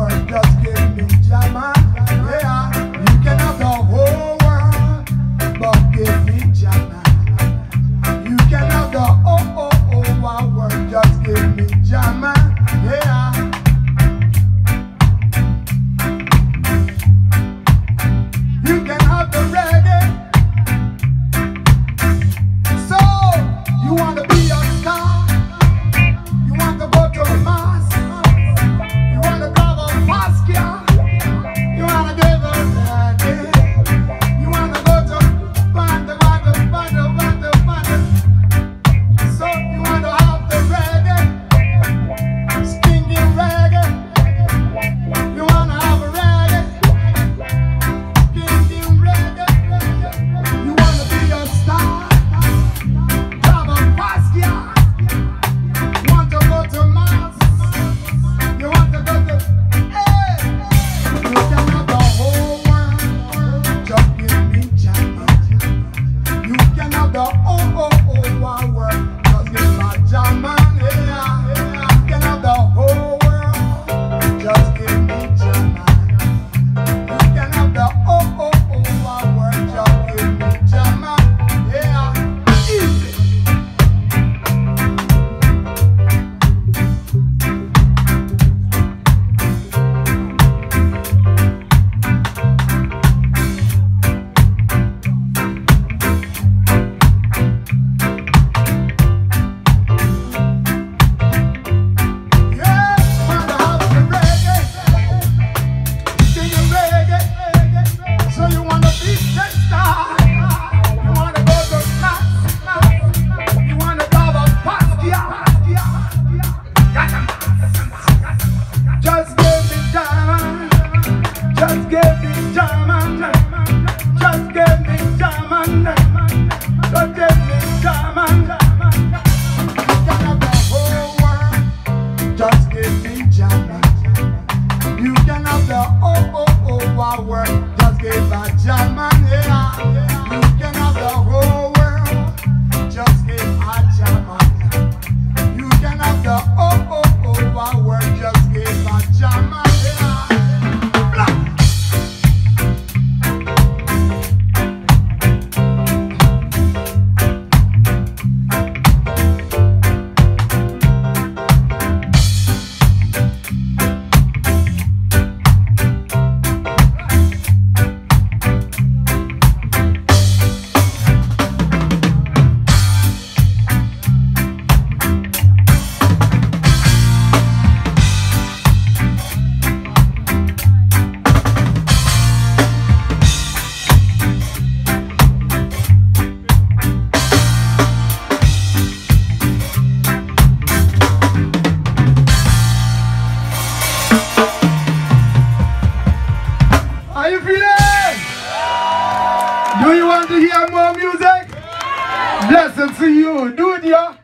world, just give me Jama. Yeah, you can have the whole world, but give me Jama. You can have the whole world, just give me Jama. Yeah. You can have the reggae. So, you want to be a star? You want to go to Mars? You want to cover Pascal? You want to give a reggae? You want to go to Banda. So, you want to have the reggae? Stinking reggae. You want to have a reggae? You wanna be a star? Cover Pascal. You want to go to Mars? You want to go to... Hey! You can have the whole world, just give me Jama. You can have the whole world, just give me Jama. Yeah. You can have the whole world, just give me Jama. You can have the whole world, just give me Jama. Yeah, easy. Yeah, wanna have the reggae, singing reggae. So you wanna be the star? You wanna go to class? You wanna cover Pascal? Just give me Jama. Just give me Jama. Just give me Jama. Just give me Jama. You can have the whole world. Just give me Jama. You can have the whole world. Just give me Jama. Yeah. You can have the whole world. Just give me Jama. You can have the whole world. Just give me Jama. Yeah. Blah. Are you feeling? Do you want to hear more music? Blessings to you. Do it, yeah.